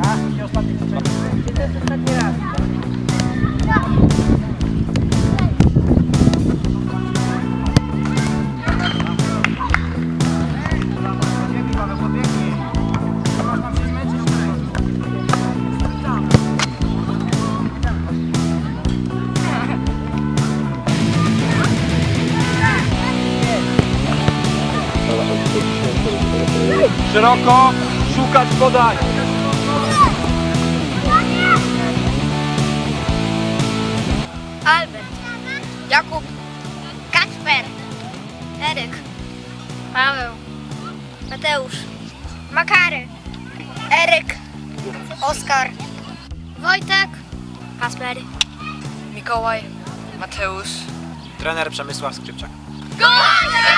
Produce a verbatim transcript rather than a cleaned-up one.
I ostatni raz. To jest ostatni raz. Szeroko, szukać podań. Albert, Jakub, Kacper, Eryk, Paweł, Mateusz, Makary, Eryk, Oskar, Wojtek, Kasper, Mikołaj, Mateusz. Trener Przemysław Skrzypczak. Gol!